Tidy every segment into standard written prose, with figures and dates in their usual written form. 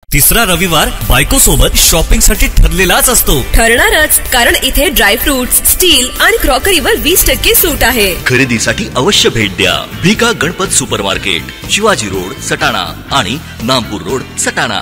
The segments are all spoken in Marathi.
तिसरा रविवार बायको सोबत शॉपिंग साठी ठरलेलाच असतो. ठरणारच, कारण इथे ड्रायफ्रुट्स, स्टील आणि क्रॉकरीवर 20% सूट आहे. खरेदीसाठी अवश्य भेट द्या. भिका गणपत सुपरमार्केट, शिवाजी रोड सटाणा आणि नामपूर रोड सटाणा.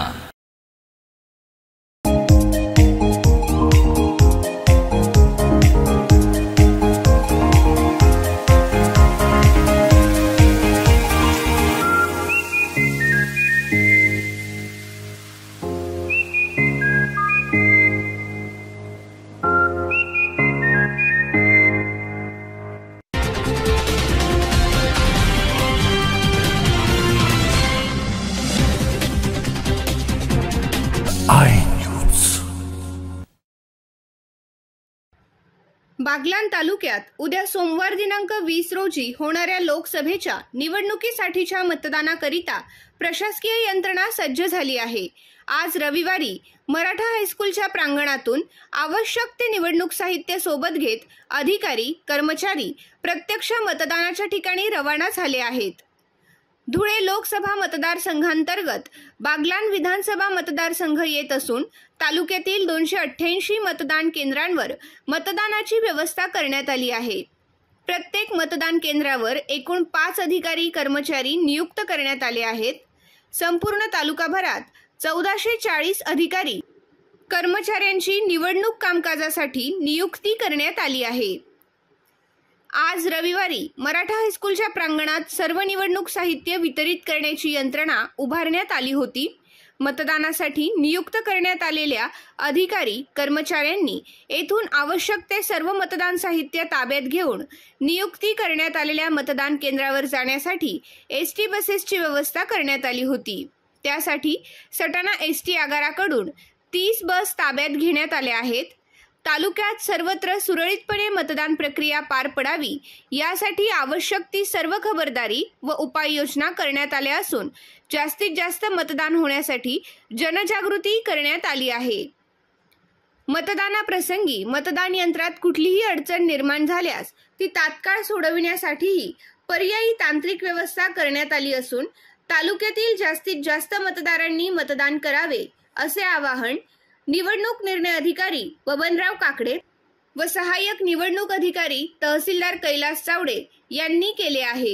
बागलाण तालुक्यात उद्या सोमवार दिनांक 20 रोजी होणाऱ्या लोकसभेच्या निवडणुकीसाठीच्या मतदानाकरिता प्रशासकीय यंत्रणा सज्ज झाली आहे. आज रविवारी मराठा हायस्कूलच्या प्रांगणातून आवश्यक ते निवडणूक साहित्य सोबत घेत अधिकारी, कर्मचारी प्रत्यक्ष मतदानाच्या ठिकाणी रवाना झाले आहेत. धुळे लोकसभा मतदारसंघांतर्गत बागलाण विधानसभा मतदारसंघ येत असून तालुक्यातील 288 मतदान केंद्रांवर मतदानाची व्यवस्था करण्यात आली आहे. प्रत्येक मतदान केंद्रावर एकूण 5 अधिकारी कर्मचारी नियुक्त करण्यात आले आहेत. संपूर्ण तालुकाभरात 1440 अधिकारी कर्मचाऱ्यांची निवडणूक कामकाजासाठी नियुक्ती करण्यात आली आहे. आज रविवारी मराठा हायस्कूलच्या प्रांगणात सर्व निवडणूक साहित्य वितरित करण्याची यंत्रणा उभारण्यात आली होती. मतदानासाठी नियुक्त करण्यात आलेल्या अधिकारी कर्मचाऱ्यांनी येथून आवश्यक ते सर्व मतदान साहित्य ताब्यात घेऊन नियुक्ती करण्यात आलेल्या मतदान केंद्रावर जाण्यासाठी एसटी बसेसची व्यवस्था करण्यात आली होती. त्यासाठी सटाणा एसटी आगाराकडून 30 बस ताब्यात घेण्यात आल्या आहेत. तालुक्यात सर्वत्र सुरळीतपणे मतदान प्रक्रिया पार पडावी यासाठी आवश्यक ती सर्व खबरदारी व उपाययोजना करण्यात आल्या असून जास्तीत जास्त मतदान होण्यासाठी जनजागृती करण्यात आली आहे. मतदानाप्रसंगी मतदान यंत्रात कुठलीही अडचण निर्माण झाल्यास ती तात्काळ सोडविण्यासाठीही पर्यायी तांत्रिक व्यवस्था करण्यात आली असून तालुक्यातील जास्तीत जास्त मतदारांनी मतदान करावे असे आवाहन निवडणूक निर्णय अधिकारी बबनराव काकडे व सहाय्यक निवडणूक अधिकारी तहसीलदार कैलास चावडे यांनी केले आहे.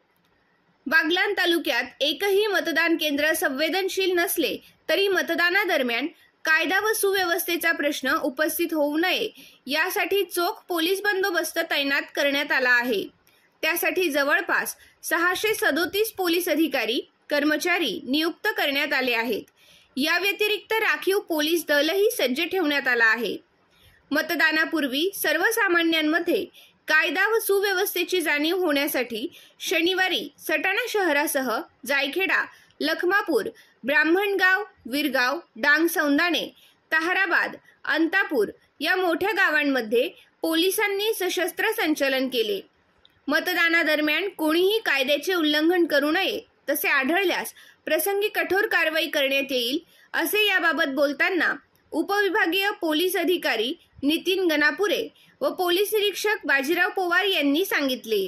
बागलाण तालुक्यात एकही मतदान केंद्र संवेदनशील नसले तरी मतदानादरम्यान कायदा व सुव्यवस्थेचा प्रश्न उपस्थित होऊ नये यासाठी चोख पोलीस बंदोबस्त तैनात करण्यात आला आहे. त्यासाठी जवळपास 637 पोलीस अधिकारी कर्मचारी नियुक्त करण्यात आले आहेत. या व्यतिरिक्त राखीव पोलीस दलही सज्ज ठेवण्यात आला आहे. मतदानापूर्वी सर्वसामान्यांमध्ये कायदा व सुव्यवस्थेची जाणीव होण्यासाठी शनिवारी सटाणा शहरासह जायखेडा, लखमापूर, ब्राह्मणगाव, विरगाव, डांग सौंदाणे, ताहराबाद, अंतापूर या मोठ्या गावांमध्ये पोलिसांनी सशस्त्र संचलन केले. मतदानादरम्यान कोणीही कायद्याचे उल्लंघन करू नये, तसे आढळल्यास प्रसंगी कठोर कारवाई करण्यात येईल असे याबाबत बोलताना उपविभागीय पोलीस अधिकारी नितीन गणापुरे व पोलीस निरीक्षक बाजीराव पवार यांनी सांगितले.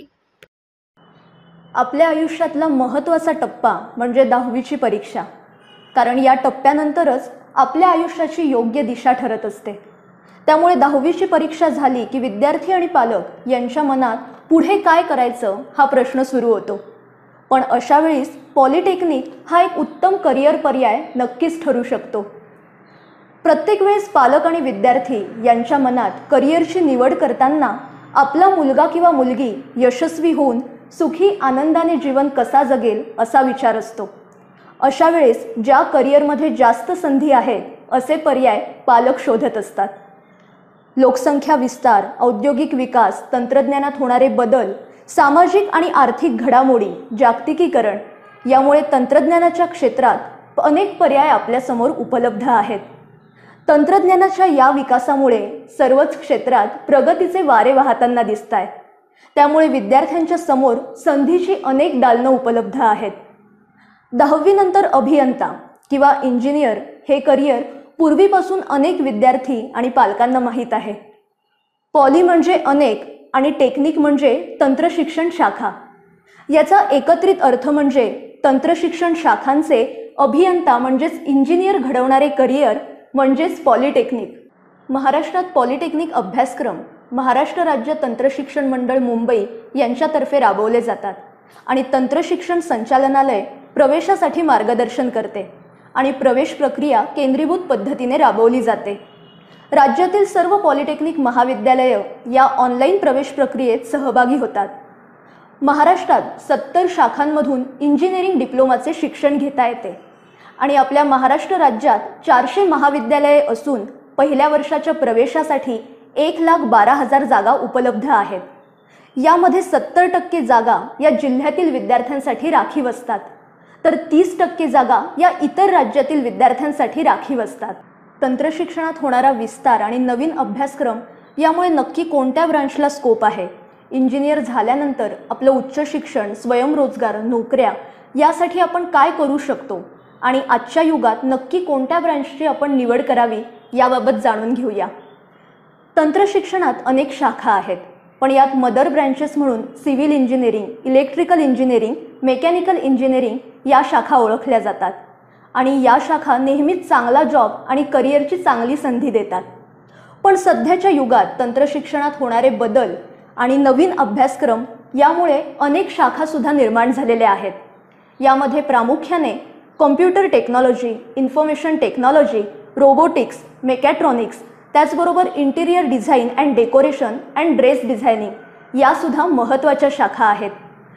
आपल्या आयुष्यातला महत्त्वाचा टप्पा म्हणजे 10वीची परीक्षा. कारण या टप्प्यानंतरच आपल्या आयुष्याची योग्य दिशा ठरत असते. त्यामुळे 10वीची परीक्षा झाली की विद्यार्थी आणि पालक यांच्या मनात पुढे काय करायचं हा प्रश्न सुरू होतो. पण अशा वेळेस पॉलिटेक्निक हा एक उत्तम करिअर पर्याय नक्कीच ठरू शकतो. प्रत्येक वेळेस पालक आणि विद्यार्थी यांच्या मनात करिअरची निवड करताना आपला मुलगा किंवा मुलगी यशस्वी होऊन सुखी आनंदाने जीवन कसा जगेल असा विचार असतो. अशा वेळेस ज्या करिअरमध्ये जास्त संधी आहेत असे पर्याय पालक शोधत असतात. लोकसंख्या विस्तार, औद्योगिक विकास, तंत्रज्ञानात होणारे बदल, सामाजिक आणि आर्थिक घडामोडी, जागतिकीकरण यामुळे तंत्रज्ञानाच्या क्षेत्रात अनेक पर्याय आपल्यासमोर उपलब्ध आहेत. तंत्रज्ञानाच्या या विकासामुळे सर्वच क्षेत्रात प्रगतीचे वारे वाहताना दिसत आहेत. त्यामुळे विद्यार्थ्यांच्या समोर संधीची अनेक दालनं उपलब्ध आहेत. 10वी नंतर अभियंता किंवा इंजिनियर हे करिअर पूर्वीपासून अनेक विद्यार्थी आणि पालकांना माहीत आहे. पॉली म्हणजे अनेक आणि टेक्निक म्हणजे तंत्रशिक्षण शाखा. याचा एकत्रित अर्थ म्हणजे तंत्रशिक्षण शाखांचे अभियंता म्हणजेच इंजिनियर घडवणारे करिअर म्हणजेच पॉलिटेक्निक. महाराष्ट्रात पॉलिटेक्निक अभ्यासक्रम महाराष्ट्र राज्य तंत्रशिक्षण मंडळ मुंबई यांच्यातर्फे राबवले जातात आणि तंत्रशिक्षण संचालनालय प्रवेशासाठी मार्गदर्शन करते आणि प्रवेश प्रक्रिया केंद्रीभूत पद्धतीने राबवली जाते. राज्यातील सर्व पॉलिटेक्निक महाविद्यालये या ऑनलाईन प्रवेश प्रक्रियेत सहभागी होतात. महाराष्ट्रात 70 शाखांमधून इंजिनिअरिंग डिप्लोमाचे शिक्षण घेता येते आणि आपल्या महाराष्ट्र राज्यात 400 महाविद्यालये असून पहिल्या वर्षाच्या प्रवेशासाठी 1,12,000 जागा उपलब्ध आहेत. यामध्ये 70% जागा या जिल्ह्यातील विद्यार्थ्यांसाठी राखीव असतात, तर 30% जागा या इतर राज्यातील विद्यार्थ्यांसाठी राखीव असतात. तंत्रशिक्षणात होणारा विस्तार आणि नवीन अभ्यासक्रम यामुळे नक्की कोणत्या ब्रांचला स्कोप आहे, इंजिनियर झाल्यानंतर आपलं उच्च शिक्षण, स्वयंरोजगार, नोकऱ्या यासाठी आपण काय करू शकतो आणि आजच्या युगात नक्की कोणत्या ब्रांचची आपण निवड करावी याबाबत जाणून घेऊया. तंत्रशिक्षणात अनेक शाखा आहेत, पण यात मदर ब्रँचेस म्हणून civil engineering, electrical engineering, mechanical engineering या शाखा ओळखल्या जातात आणि या शाखा नेहमीच चांगला जॉब आणि करिअरची चांगली संधी देतात. पण सध्याच्या युगात तंत्रशिक्षणात होणारे बदल आणि नवीन अभ्यासक्रम यामुळे अनेक शाखासुद्धा निर्माण झालेल्या आहेत. यामध्ये प्रामुख्याने computer technology, information technology, robotics, mechatronics, त्याचबरोबर interior design and decoration and dress designing यासुद्धा महत्त्वाच्या शाखा आहेत.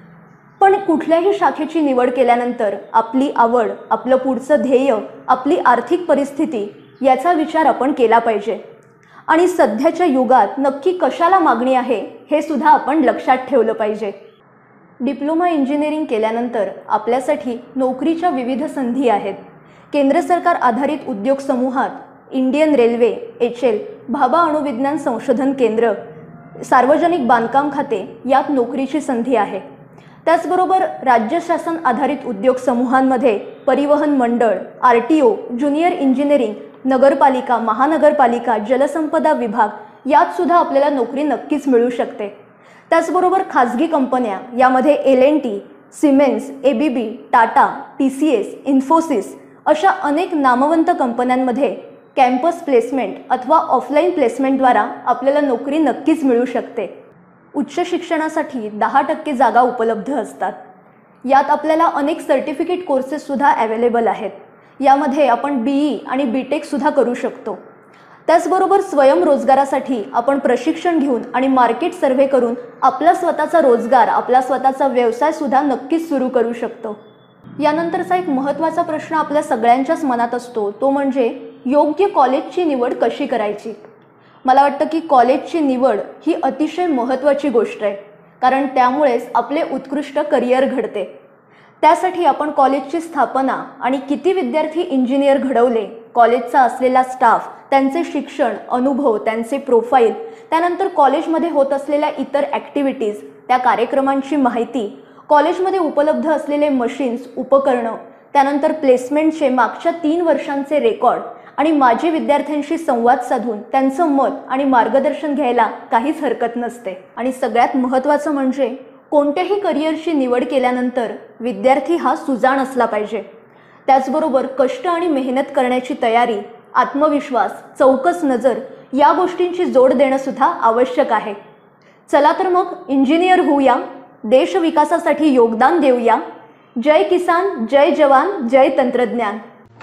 पण कुठल्याही शाखेची निवड केल्यानंतर आपली आवड, आपलं पुढचं ध्येय, आपली आर्थिक परिस्थिती याचा विचार आपण केला पाहिजे आणि सध्याच्या युगात नक्की कशाला मागणी आहे हे सुद्धा आपण लक्षात ठेवलं पाहिजे. डिप्लोमा इंजिनिअरिंग केल्यानंतर आपल्यासाठी नोकरीच्या विविध संधी आहेत. केंद्र सरकार आधारित उद्योग समूहात इंडियन रेल्वे, HL, भाभा अणुविज्ञान संशोधन केंद्र, सार्वजनिक बांधकाम खाते यात नोकरीची संधी आहे. त्याचबरोबर राज्य शासन आधारित उद्योग समूहांमध्ये परिवहन मंडळ, RTO, ज्युनियर इंजिनिअरिंग, नगरपालिका, महानगरपालिका, जलसंपदा विभाग यात सुद्धा आपल्याला नोकरी नक्कीच मिळू शकते. त्याचबरोबर खाजगी कंपन्या यामध्ये L&T, Siemens, ABB, Tata, TCS, Infosys अशा अनेक नामवंत कंपन्यांमध्ये कॅम्पस प्लेसमेंट अथवा ऑफलाईन प्लेसमेंटद्वारा आपल्याला नोकरी नक्कीच मिळू शकते. उच्च शिक्षणासाठी 10% जागा उपलब्ध असतात. यात आपल्याला अनेक सर्टिफिकेट कोर्सेससुद्धा अवेलेबल आहेत. यामध्ये आपण BE आणि BTech सुद्धा करू शकतो. त्याचबरोबर स्वयंरोजगारासाठी आपण प्रशिक्षण घेऊन आणि मार्केट सर्व्हे करून आपला स्वतःचा रोजगार, आपला स्वतःचा व्यवसायसुद्धा नक्कीच सुरू करू शकतो. यानंतरचा एक महत्त्वाचा प्रश्न आपल्या सगळ्यांच्याच मनात असतो, तो म्हणजे योग्य कॉलेजची निवड कशी करायची. मला वाटतं की कॉलेजची निवड ही अतिशय महत्त्वाची गोष्ट आहे, कारण त्यामुळेच आपले उत्कृष्ट करिअर घडते. त्यासाठी आपण कॉलेजची स्थापना आणि किती विद्यार्थी इंजिनियर घडवले, कॉलेजचा असलेला स्टाफ, त्यांचे शिक्षण, अनुभव, त्यांचे प्रोफाईल, त्यानंतर कॉलेजमध्ये होत असलेल्या इतर ॲक्टिव्हिटीज, त्या कार्यक्रमांची माहिती, कॉलेजमध्ये उपलब्ध असलेले मशीन्स, उपकरणं, त्यानंतर प्लेसमेंटचे मागच्या 3 वर्षांचे रेकॉर्ड आणि माजी विद्यार्थ्यांशी संवाद साधून त्यांचं मत आणि मार्गदर्शन घ्यायला काहीच हरकत नसते. आणि सगळ्यात महत्त्वाचं म्हणजे कोणत्याही करिअरची निवड केल्यानंतर विद्यार्थी हा सुजाण असला पाहिजे. त्याचबरोबर कष्ट आणि मेहनत करण्याची तयारी, आत्मविश्वास, चौकस नजर या गोष्टींची जोड देणं सुद्धा आवश्यक आहे. चला तर मग इंजिनियर होऊया, देश विकासासाठी योगदान देऊया. जय किसान, जय जवान, जय तंत्रज्ञान.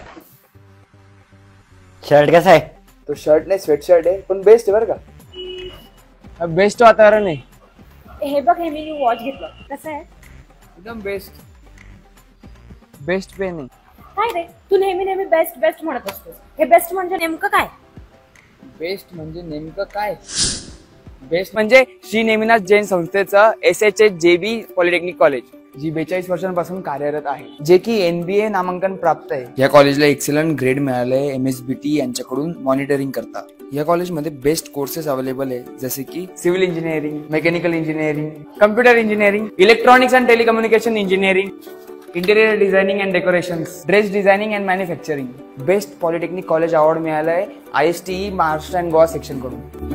शर्ट कसा आहे? तो शर्ट नाही, स्वेटशर्ट आहे, पण बेस्ट आहे बरं का. बेस्ट वातावरण आहे. हे बघ, हे मी वॉच घेतलं, कसं आहे? एकदम बेस्ट. बेस्ट पेन आहे. काय रे, तू नेहमी बेस्ट बेस्ट म्हणत असतोस. हे बेस्ट म्हणजे नेमकं काय? बेस्ट म्हणजे नेमकं काय? बेस्ट म्हणजे श्री नेमिनाथ जैन संस्थेचं SHJB पॉलिटेक्निक कॉलेज, जी 42 वर्षांपासून कार्यरत आहे, जे की NBA नामांकन प्राप्त आहे. या कॉलेजला एक्सलंट ग्रेड मिळालंय MSBT यांच्याकडून मॉनिटरिंग करता. या कॉलेजमध्ये बेस्ट कोर्सेस अवेलेबल आहे, जसे की civil engineering, mechanical engineering, computer engineering, electronics and telecommunication engineering, interior designing and decorations, dress designing and manufacturing. Best polytechnic college award मिळालाय ISTE Maharashtra and Goa section कडून.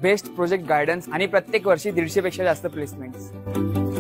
बेस्ट प्रोजेक्ट गायडन्स आणि प्रत्येक वर्षी 150 पेक्षा जास्त प्लेसमेंट्स.